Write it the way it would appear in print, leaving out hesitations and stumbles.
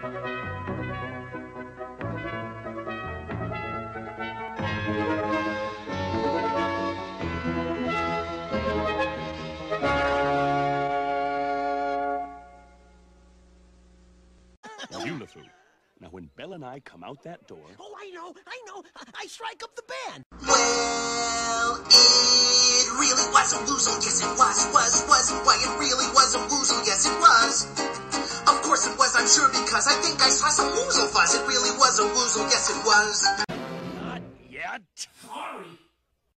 Now, you, LeFou. Now, when Belle and I come out that door... Oh, I know. I strike up the band. Well, it really was a woozle, yes it was. Why, it really was a woozle, yes it was. Of course it was, I'm sure, because I think I saw some woozle fuzz. It really was a woozle, yes it was. Not yet.